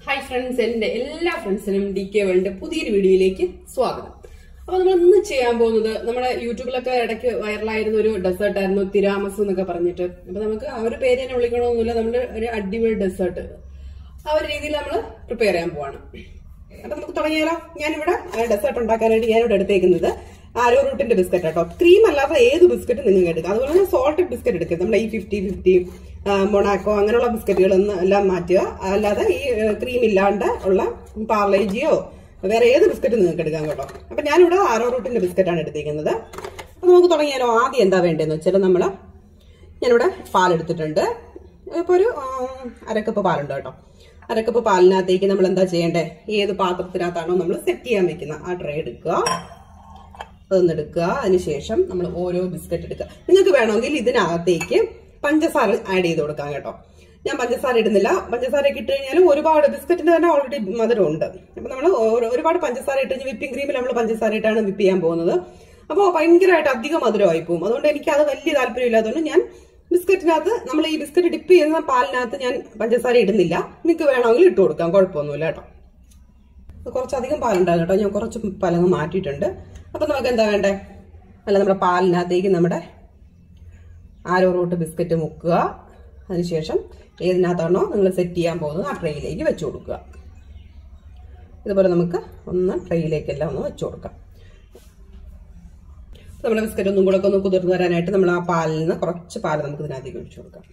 Hi friends, എന്റെ എല്ലാ ഫ്രണ്ട്സിനും DK വേൾഡ് പുതിയൊരു വീഡിയോയിലേക്ക് സ്വാഗതം. അപ്പൊ നമ്മൾ ഇന്ന് ചെയ്യാൻ പോകുന്നത് നമ്മുടെ യൂട്യൂബിലൊക്കെ ഇടയ്ക്ക് വൈറലായിരുന്ന ഒരു ഡെസേർട്ട് ആയിരുന്നു, തിരാമസ് എന്നൊക്കെ പറഞ്ഞിട്ട്. അപ്പൊ നമുക്ക് ആ ഒരു പേര് തന്നെ വിളിക്കണമെന്നില്ല, നമ്മുടെ ഒരു അടിപൊളി ഡെസേർട്ട് ആ ഒരു രീതിയിൽ നമ്മൾ പ്രിപ്പയർ ചെയ്യാൻ പോവാണ്. അപ്പൊ നമുക്ക് തുടങ്ങിയാലോ. ഞാനിവിടെ ഡെസേർട്ട് ഉണ്ടാക്കാനായിട്ട് ഞാനിവിടെ എടുത്തേക്കുന്നത് ആരോ റൂട്ടിന്റെ ബിസ്ക്കറ്റ് കേട്ടോ. ക്രീം അല്ലാത്ത ഏത് ബിസ്ക്കറ്റ് നിങ്ങൾക്ക് എടുക്കാം. അതുപോലെ തന്നെ സോൾട്ടഡ് ബിസ്ക്കറ്റ് എടുക്കുക. നമ്മുടെ ഈ 50-50 മൊണാക്കോ അങ്ങനെയുള്ള ബിസ്ക്കറ്റുകളൊന്നും എല്ലാം മാറ്റുക. അല്ലാതെ ഈ ക്രീം ഇല്ലാണ്ട് ഉള്ള പാർലേജിയോ വേറെ ഏത് ബിസ്ക്കറ്റ് നിങ്ങൾക്ക് എടുക്കാം കേട്ടോ. അപ്പൊ ഞാനിവിടെ ആരോ റൂട്ടിന്റെ ബിസ്ക്കറ്റാണ് എടുത്തിരിക്കുന്നത്. അപ്പൊ നമുക്ക് തുടങ്ങിയാലോ. ആദ്യം എന്താ വേണ്ടതെന്ന് വെച്ചാൽ ഞാനിവിടെ പാലെടുത്തിട്ടുണ്ട്. ഇപ്പൊ ഒരു അരക്കപ്പ് പാലുണ്ട് കേട്ടോ. അരക്കപ്പ് പാലിനകത്തേക്ക് നമ്മൾ എന്താ ചെയ്യേണ്ടത്, ഏത് പാത്രത്തിനകത്താണോ നമ്മൾ സെറ്റ് ചെയ്യാൻ വെക്കുന്ന ആ ട്രേ എടുക്കുക, അതൊന്നെടുക്കുക. അതിനുശേഷം നമ്മൾ ഓരോ ബിസ്ക്കറ്റ് എടുക്കുക. നിങ്ങൾക്ക് വേണമെങ്കിൽ ഇതിനകത്തേക്ക് പഞ്ചസാര ആഡ് ചെയ്ത് കൊടുക്കാം കേട്ടോ. ഞാൻ പഞ്ചസാര ഇടുന്നില്ല. പഞ്ചസാര ഒക്കെ ഇട്ട് കഴിഞ്ഞാലും ഒരുപാട് ബിസ്ക്കറ്റിന് തന്നെ ഓൾറെഡി മധുരം ഉണ്ട്. അപ്പൊ നമ്മൾ ഒരുപാട് പഞ്ചസാര ഇട്ട് കഴിഞ്ഞാൽ വിപ്പിംഗ് ക്രീമിൽ നമ്മൾ പഞ്ചസാര ഇട്ടാണ് വിപ്പ് ചെയ്യാൻ പോകുന്നത്. അപ്പോൾ ഭയങ്കരമായിട്ട് അധികം മധുരമായി പോകും. അതുകൊണ്ട് എനിക്ക് അത് വലിയ താല്പര്യം ഇല്ലാത്തതുകൊണ്ട് ഞാൻ ബിസ്ക്കറ്റിനകത്ത് നമ്മൾ ഈ ബിസ്ക്കറ്റ് ഡിപ്പ് ചെയ്യുന്ന പാലിനകത്ത് ഞാൻ പഞ്ചസാര ഇടുന്നില്ല. നിങ്ങൾക്ക് വേണമെങ്കിൽ ഇട്ട് കൊടുക്കാം, കുഴപ്പമൊന്നുമില്ല കേട്ടോ. കുറച്ചധികം പാലുണ്ടായിരുന്നു കേട്ടോ. ഞാൻ കുറച്ച് പാലങ്ങ് മാറ്റിയിട്ടുണ്ട്. അപ്പൊ നമുക്ക് എന്താ വേണ്ടേ, അല്ല നമ്മുടെ പാലിനകത്തേക്ക് നമ്മുടെ ആരോ റൂട്ട് ബിസ്ക്കറ്റ് മുക്കുക. അതിനുശേഷം ഏതിനകത്താണോ നിങ്ങൾ സെറ്റ് ചെയ്യാൻ പോകുന്നത് ആ ട്രേയിലേക്ക് വെച്ചു കൊടുക്കുക. ഇതുപോലെ നമുക്ക് ഒന്ന് ട്രേയിലേക്കെല്ലാം ഒന്ന് വെച്ചു കൊടുക്കാം. നമ്മുടെ ബിസ്ക്കറ്റ് ഒന്നും കൂടെ ഒന്ന് കുതിർന്ന് വരാനായിട്ട് നമ്മൾ ആ പാലിൽ നിന്ന് കുറച്ച് പാല് നമുക്ക് ഇതിനകത്തേക്ക് ഒഴിച്ചു കൊടുക്കാം.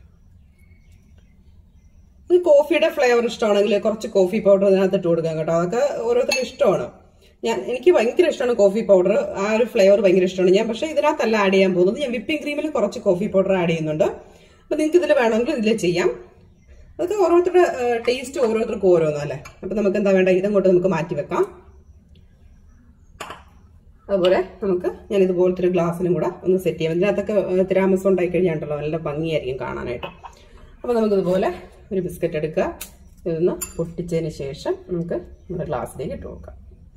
ഈ കോഫിയുടെ ഫ്ലേവർ ഇഷ്ടമാണെങ്കിൽ കുറച്ച് കോഫി പൗഡർ ഇതിനകത്ത് ഇട്ട് കൊടുക്കാം കേട്ടോ. അതൊക്കെ ഓരോരുത്തരുടെ ഇഷ്ടമാണ്. എനിക്ക് ഭയങ്കര ഇഷ്ടമാണ് കോഫി പൗഡർ. ആ ഒരു ഫ്ലേവർ ഭയങ്കര ഇഷ്ടമാണ്. ഞാൻ പക്ഷേ ഇതിനകത്തല്ല ആഡ് ചെയ്യാൻ പോകുന്നത്. ഞാൻ വിപ്പിംഗ് ക്രീമിൽ കുറച്ച് കോഫി പൗഡർ ആഡ് ചെയ്യുന്നുണ്ട്. അപ്പൊ നിങ്ങൾക്ക് ഇതിൽ വേണമെങ്കിൽ ഇതിൽ ചെയ്യാം. അതൊക്കെ ഓരോരുത്തരുടെ ടേസ്റ്റ് ഓരോരുത്തർക്കും ഓരോന്നല്ലേ. അപ്പൊ നമുക്ക് എന്താ വേണ്ട, ഇതങ്ങോട്ട് നമുക്ക് മാറ്റി വെക്കാം. അതുപോലെ ഞാൻ ഇതുപോലത്തെ ഒരു ഗ്ലാസ്സിലും കൂടെ ഒന്ന് സെറ്റ് ചെയ്യാം. ഇതിനകത്തൊക്കെ തിരാമസ് ഉണ്ടായി കഴിഞ്ഞാണ്ടല്ലോ നല്ല ഭംഗിയായിരിക്കും കാണാനായിട്ട്. അപ്പൊ നമുക്കിതുപോലെ ഒരു ബിസ്ക്കറ്റ് എടുക്കുക. ഇതൊന്ന് പൊട്ടിച്ചതിന് ശേഷം നമുക്ക് നമ്മുടെ ഗ്ലാസ്സിലേക്ക് ഇട്ട് കൊടുക്കാം.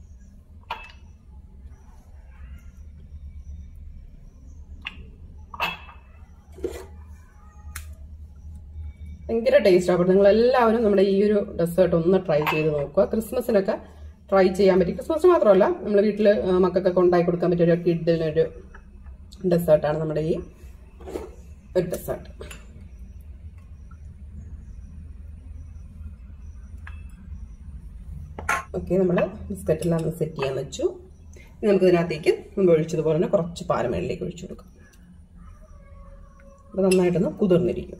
ഭയങ്കര ടേസ്റ്റ് ആണ്. നിങ്ങൾ എല്ലാവരും നമ്മുടെ ഈ ഒരു ഡെസേർട്ട് ഒന്ന് ട്രൈ ചെയ്ത് നോക്കുക. ക്രിസ്മസിനൊക്കെ ട്രൈ ചെയ്യാൻ പറ്റും. ക്രിസ്മസ് മാത്രമല്ല, നമ്മൾ വീട്ടിൽ മക്കൾക്കൊക്കെ ഉണ്ടാക്കി കൊടുക്കാൻ പറ്റിയ ഒരു കിഡിനൊരു ഡെസേർട്ടാണ് നമ്മുടെ ഈ ഒരു ഡെസേർട്ട്. ഓക്കെ, നമ്മൾ ബിസ്ക്കറ്റെല്ലാം ഒന്ന് സെറ്റ് ചെയ്യാൻ വെച്ചു. നമുക്ക് ഇതിനകത്തേക്ക് നമ്മൾ ഒഴിച്ചതുപോലെ തന്നെ കുറച്ച് പാലമേളിലേക്ക് ഒഴിച്ചു കൊടുക്കാം. അപ്പോൾ നന്നായിട്ടൊന്ന് കുതിർന്നിരിക്കും.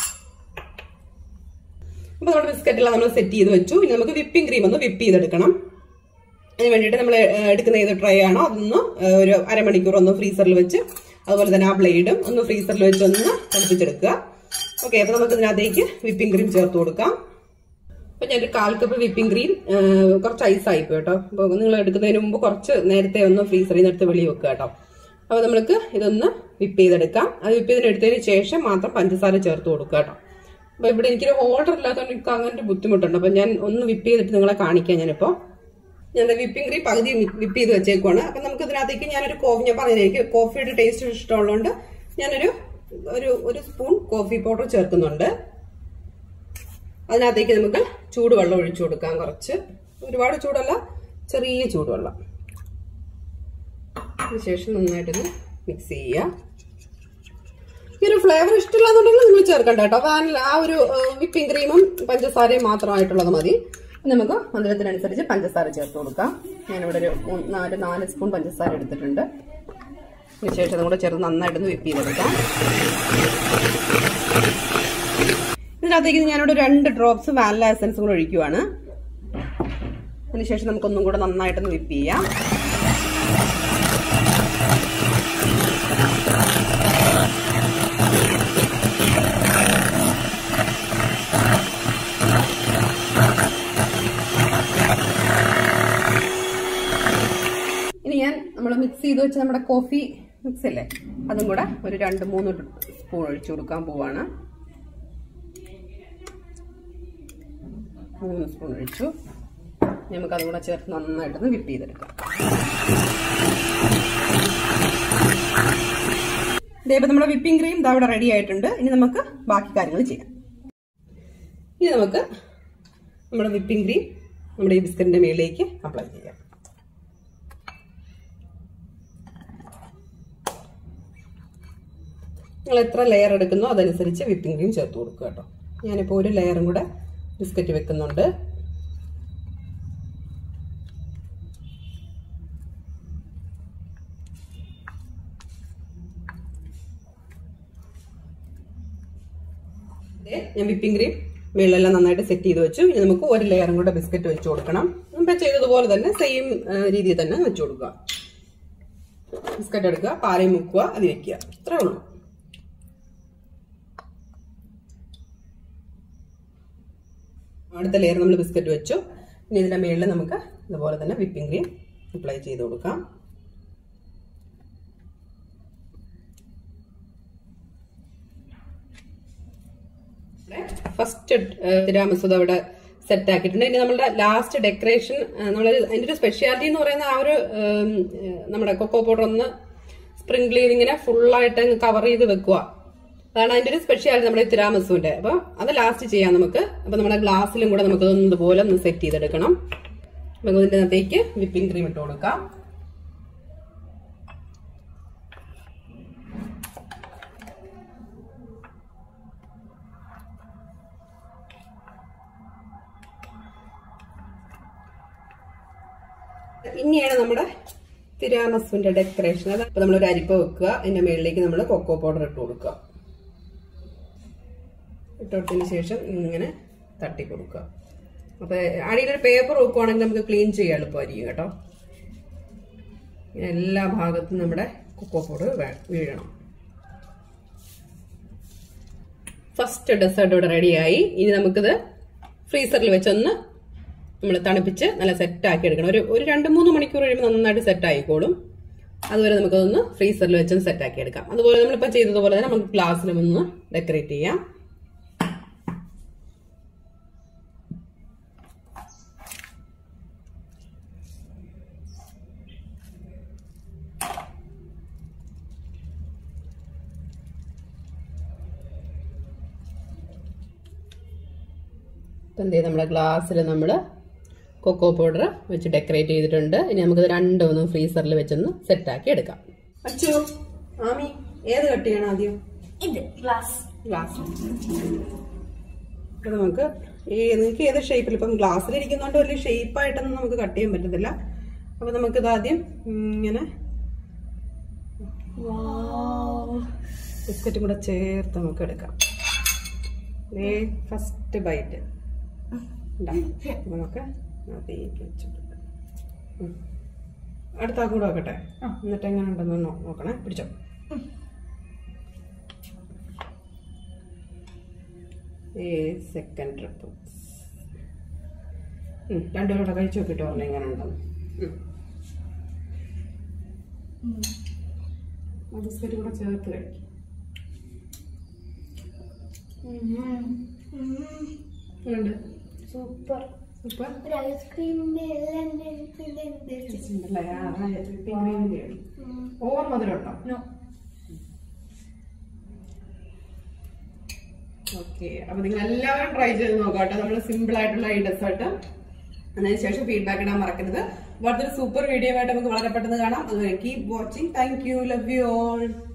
അപ്പോൾ നമ്മുടെ ബിസ്ക്കറ്റെല്ലാം നമ്മൾ സെറ്റ് ചെയ്ത് വെച്ചു. ഇനി നമുക്ക് വിപ്പിംഗ് ക്രീം ഒന്ന് വിപ്പ് ചെയ്തെടുക്കണം. അതിന് വേണ്ടിയിട്ട് നമ്മൾ എടുക്കുന്ന ഏത് ട്രേ ആണോ അതൊന്ന് ഒരു അരമണിക്കൂർ ഒന്ന് ഫ്രീസറിൽ വെച്ച്, അതുപോലെ തന്നെ ആ ബ്ലേഡും ഒന്ന് ഫ്രീസറിൽ വെച്ച് ഒന്ന് തണുപ്പിച്ചെടുക്കുക. ഓക്കെ, അപ്പോൾ നമുക്ക് ഇതിനകത്തേക്ക് വിപ്പിംഗ് ക്രീം ചേർത്ത് കൊടുക്കാം. അപ്പോൾ ഞാനൊരു 1/4 കപ്പ് വിപ്പിംഗ് ക്രീം, കുറച്ച് ഐസായി പോയി കേട്ടോ. അപ്പോൾ നിങ്ങൾ എടുക്കുന്നതിന് മുമ്പ് കുറച്ച് നേരത്തെ ഒന്ന് ഫ്രീസറിൽ നിന്ന് എടുത്ത് വെളിയിൽ വെക്കുക കേട്ടോ. അപ്പോൾ നമുക്ക് ഇതൊന്ന് വിപ്പ് ചെയ്തെടുക്കാം. അത് വിപ്പ് ചെയ്തെടുത്തതിന് ശേഷം മാത്രം പഞ്ചസാര ചേർത്ത് കൊടുക്കുക കേട്ടോ. അപ്പൊ ഇവിടെ എനിക്കൊരു ഹോൾഡർ ഇല്ലാത്തതുകൊണ്ട് എനിക്ക് അങ്ങനെ ഒരു ബുദ്ധിമുട്ടുണ്ട്. അപ്പൊ ഞാൻ ഒന്ന് വിപ്പ് ചെയ്തിട്ട് നിങ്ങളെ കാണിക്കാം. ഞാൻ വിപ്പിംഗ് ക്രീം പകുതി വിപ്പ് ചെയ്ത് വെച്ചേക്കുവാണ്. അപ്പൊ നമുക്ക് ഇതിനകത്തേക്ക് ഞാൻ പറഞ്ഞില്ല, എനിക്ക് കോഫിയുടെ ടേസ്റ്റ് ഇഷ്ടമുള്ളതുകൊണ്ട് ഞാനൊരു ഒരു സ്പൂൺ കോഫി പൗഡർ ചേർക്കുന്നുണ്ട്. അതിനകത്തേക്ക് നമുക്ക് ചൂടുവെള്ളം ഒഴിച്ചു കൊടുക്കാം. കുറച്ച്, ഒരുപാട് ചൂടല്ല, ചെറിയ ചൂടുവെള്ളം. അതിനുശേഷം നന്നായിട്ടൊന്ന് മിക്സ് ചെയ്യുക. ഈ ഒരു ഫ്ലേവർ ഇഷ്ടമില്ലാന്നുണ്ടെങ്കിൽ നിങ്ങൾ ചേർക്കണ്ട കേട്ടോ. ആ ഒരു വിപ്പിംഗ് ക്രീമും പഞ്ചസാരയും മാത്രമായിട്ടുള്ളത് മതി. നമുക്ക് മധുരത്തിനനുസരിച്ച് പഞ്ചസാര ചേർത്ത് കൊടുക്കാം. ഞാനിവിടെ ഒരു 4 സ്പൂൺ പഞ്ചസാര എടുത്തിട്ടുണ്ട്. അതിനുശേഷം നമ്മുടെ ചേർത്ത് നന്നായിട്ടൊന്ന് വിപ്പ് ചെയ്തെടുക്കാം. ഇതിനകത്തേക്ക് ഞാനിവിടെ 2 ഡ്രോപ്സ് വാനില എസൻസ് കൂടെ ഒഴിക്കുവാണ്. അതിനുശേഷം നമുക്കൊന്നും കൂടെ നന്നായിട്ടൊന്ന് വിപ്പ് ചെയ്യാം. നമ്മൾ മിക്സ് ചെയ്ത് വെച്ച് നമ്മുടെ കോഫി മിക്സ് അല്ലേ, അതും കൂടെ ഒരു 2-3 സ്പൂൺ ഒഴിച്ചു കൊടുക്കാൻ പോവാണ്. 3 സ്പൂൺ ഒഴിച്ചു. നമുക്ക് അതും കൂടെ ചേർത്ത് നന്നായിട്ടൊന്ന് വിപ്പ് ചെയ്തെടുക്കാം. ഇതേപോലെ നമ്മുടെ വിപ്പിംഗ് ക്രീം ഇവിടെ റെഡി ആയിട്ടുണ്ട്. ഇനി നമുക്ക് ബാക്കി കാര്യങ്ങൾ ചെയ്യാം. ഇനി നമുക്ക് നമ്മുടെ വിപ്പിംഗ് ക്രീം നമ്മുടെ ഈ ബിസ്ക്കറ്റിന്റെ മേളിലേക്ക് അപ്ലൈ ചെയ്യാം. നിങ്ങൾ എത്ര ലെയർ എടുക്കുന്നോ അതനുസരിച്ച് വിപ്പിംഗ് ക്രീം ചേർത്ത് കൊടുക്കുക കേട്ടോ. ഞാനിപ്പോൾ ഒരു ലെയറും കൂടെ ബിസ്ക്കറ്റ് വെക്കുന്നുണ്ട്. ഞാൻ വിപ്പിംഗ് ക്രീം മേളിലെല്ലാം നന്നായിട്ട് സെറ്റ് ചെയ്ത് വെച്ചു. ഇനി നമുക്ക് ഒരു ലെയറും കൂടെ ബിസ്ക്കറ്റ് വെച്ച് കൊടുക്കണം. മുമ്പേ ചെയ്തതുപോലെ തന്നെ സെയിം രീതിയിൽ തന്നെ വെച്ചു കൊടുക്കുക. ബിസ്ക്കറ്റ് എടുക്കുക, പാലയും മുക്കുക, അത് വെക്കുക. ഇത്രേ ഉള്ളൂ. അടുത്ത ലെയർ നമ്മൾ ബിസ്ക്കറ്റ് വെച്ചു. ഇനി ഇതിന്റെ മേളിൽ നമുക്ക് ഇതുപോലെ തന്നെ വിപ്പിംഗ് ക്രീം അപ്ലൈ ചെയ്ത് കൊടുക്കാം. ഫസ്റ്റ് തിരാമിസു അവിടെ സെറ്റ് ആക്കിയിട്ടുണ്ട്. ഇനി നമ്മളുടെ ലാസ്റ്റ് ഡെക്കറേഷൻ, നമ്മൾ അതിന്റെ ഒരു സ്പെഷ്യാലിറ്റി എന്ന് പറയുന്ന ആ ഒരു നമ്മുടെ കൊക്കോ പൗഡർ ഒന്ന് സ്പ്രിങ്കിൾ ചെയ്ത് ഇങ്ങനെ ഫുള്ളായിട്ട് കവർ ചെയ്ത് വെക്കുക. അതാണ് അതിന്റെ ഒരു സ്പെഷ്യാലിറ്റി നമ്മുടെ തിരാമിസുവിന്റെ. അപ്പൊ അത് ലാസ്റ്റ് ചെയ്യാം നമുക്ക്. അപ്പൊ നമ്മുടെ ഗ്ലാസ്സിലും കൂടെ നമുക്ക് ഇതുപോലെ ഒന്ന് സെറ്റ് ചെയ്തെടുക്കണം. നമുക്ക് ഇതിന്റെ അകത്തേക്ക് വിപ്പിംഗ് ക്രീം ഇട്ട് കൊടുക്കാം. ഇനിയാണ് നമ്മുടെ തിരാമസുവിന്റെ ഡെക്കറേഷൻ. അപ്പൊ നമ്മളൊരു അരിപ്പ വെക്കുക, അതിന്റെ മേളിലേക്ക് നമ്മൾ കൊക്കോ പൗഡർ ഇട്ട് കൊടുക്കുക. ഇട്ടുകൊടുത്തതിന് ശേഷം ഇങ്ങനെ തട്ടി കൊടുക്കുക. അപ്പൊ അടിയിലൊരു പേപ്പർ വെക്കുവാണെങ്കിൽ നമുക്ക് ക്ലീൻ ചെയ്യാൻ എളുപ്പമായിരിക്കും കേട്ടോ. എല്ലാ ഭാഗത്തും നമ്മുടെ കൊക്കോ പൗഡർ വീഴണം. ഫസ്റ്റ് ഡെസേർട്ട് ഇവിടെ റെഡിയായി. ഇനി നമുക്കിത് ഫ്രീസറിൽ വെച്ചൊന്ന് നമ്മൾ തണുപ്പിച്ച് നല്ല സെറ്റ് ആക്കി എടുക്കണം. ഒരു 2-3 മണിക്കൂർ കഴിയുമ്പോൾ നന്നായിട്ട് സെറ്റ് ആയിക്കോളും. അതുവരെ നമുക്കതൊന്ന് ഫ്രീസറിൽ വെച്ചൊന്ന് സെറ്റ് ആക്കി എടുക്കാം. അതുപോലെ നമ്മളിപ്പോൾ ചെയ്തതുപോലെ തന്നെ നമുക്ക് ഗ്ലാസ്സിലും ഒന്ന് ഡെക്കറേറ്റ് ചെയ്യാം. ഇപ്പം എന്ത് ചെയ്യും, നമ്മുടെ ഗ്ലാസ്സിൽ നമ്മൾ കൊക്കോ പൗഡർ വെച്ച് ഡെക്കറേറ്റ് ചെയ്തിട്ടുണ്ട്. ഇനി നമുക്കത് രണ്ടും ഫ്രീസറിൽ വെച്ചൊന്ന് സെറ്റാക്കി എടുക്കാം. അച്ചു, ആമി, ഏത് കട്ട് ചെയ്യണം ആദ്യം? ഗ്ലാസ്. അപ്പൊ നമുക്ക് നിങ്ങൾക്ക് ഏത് ഷേപ്പിൽ, ഇപ്പം ഗ്ലാസ്സിലിരിക്കുന്നതുകൊണ്ട് വലിയ ഷേപ്പായിട്ടൊന്നും നമുക്ക് കട്ട് ചെയ്യാൻ പറ്റത്തില്ല. അപ്പൊ നമുക്കിത് ആദ്യം ഇങ്ങനെ ബിസ്ക്കറ്റും കൂടെ ചേർത്ത് നമുക്ക് എടുക്കാം. ഫസ്റ്റ് ബൈറ്റ് നമുക്ക് അടുത്ത കൂടെ വെക്കട്ടെ. എന്നിട്ട് എങ്ങനെ ഉണ്ടെന്ന് നോക്കണേ. പിടിച്ചോ. സെക്കൻഡ് ട്രിപ്പ് രണ്ടുപേരോടെ കഴിച്ചു നോക്കിട്ട് പറഞ്ഞു എങ്ങനെ ഉണ്ടെന്ന്. ബിസ്ക്കറ്റ് കൂടെ ചേർത്ത് കഴിക്കും. സൂപ്പർ. ഓവർ മധുരമുണ്ടോ? ഓക്കെ, അപ്പൊ നിങ്ങൾ എല്ലാവരും ട്രൈ ചെയ്ത് നോക്കാട്ടോ. നമ്മൾ സിമ്പിൾ ആയിട്ടുള്ള ഈ ഡെസേർട്ട്. അതിനുശേഷം ഫീഡ്ബാക്ക് ഇടാൻ മറക്കരുത്. അടുത്തൊരു സൂപ്പർ വീഡിയോ ആയിട്ട് നമുക്ക് വളരെ പെട്ടെന്ന് കാണാം. അതുവരെ keep watching. Thank you. Love you all.